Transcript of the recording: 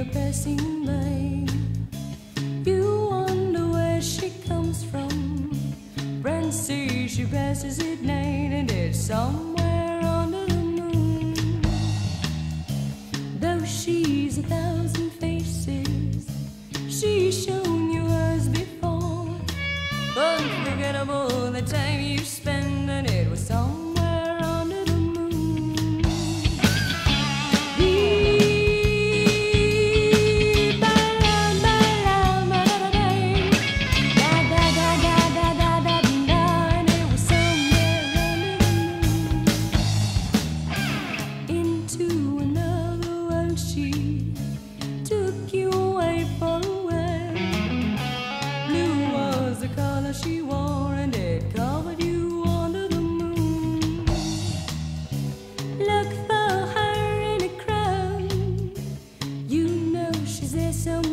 a passing by. You wonder where she comes from. Friends say she passes at night, and it's somewhere under the moon. Though she's 1,000 faces, she's shown you hers before. Unforgettable the time you spent, and it was somewhere under the moon. And it was somewhere under the moon. Into another world she took you away for a while. Blue was the color she wore, and it covered you under the moon. Look for her in a crowd, you know she's there somewhere.